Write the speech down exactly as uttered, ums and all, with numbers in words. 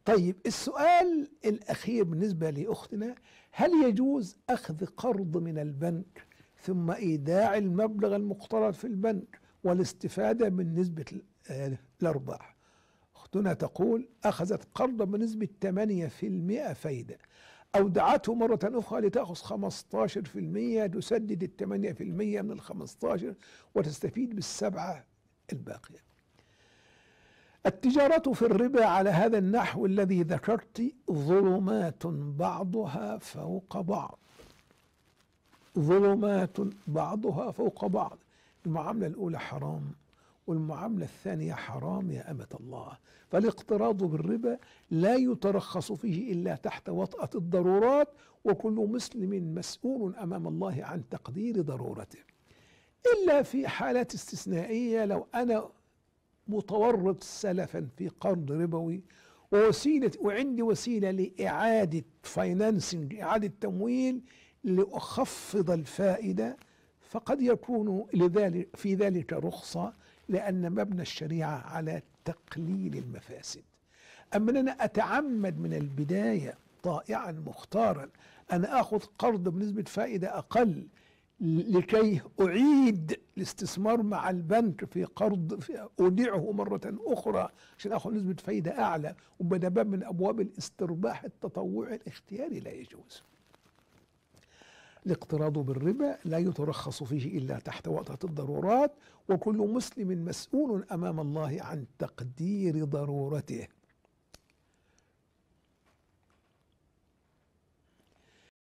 طيب السؤال الأخير بالنسبة لأختنا: هل يجوز أخذ قرض من البنك ثم إيداع المبلغ المقترض في البنك والاستفادة من نسبة الأرباح؟ أختنا تقول: أخذت قرضا بنسبة ثمانية بالمئة فايدة، أودعته مرة أخرى لتأخذ خمسة عشر بالمئة، تسدد الثمانية بالمئة من الخمسة عشر وتستفيد بالسبعة الباقية. التجارة في الربا على هذا النحو الذي ذكرت ظلمات بعضها فوق بعض، ظلمات بعضها فوق بعض. المعاملة الأولى حرام والمعاملة الثانية حرام يا أمة الله. فالاقتراض بالربا لا يترخص فيه إلا تحت وطأة الضرورات، وكل مسلم مسؤول أمام الله عن تقدير ضرورته، إلا في حالات استثنائية. لو أنا متورط سلفا في قرض ربوي ووسيلة وعندي وسيلة لإعادة فاينانسنج، إعادة تمويل لأخفض الفائدة، فقد يكون لذلك في ذلك رخصة، لأن مبنى الشريعة على تقليل المفاسد. أما أن أنا أتعمد من البداية طائعا مختارا أن أخذ قرض بنسبة فائدة أقل لكي أعيد الاستثمار مع البنك في قرض في أودعه مرة أخرى عشان أخذ نسبة فائدة أعلى، وبدا باب من أبواب الاسترباح التطوعي الاختياري، لا يجوز. الاقتراض بالربا لا يترخص فيه إلا تحت وطأة الضرورات، وكل مسلم مسؤول أمام الله عن تقدير ضرورته.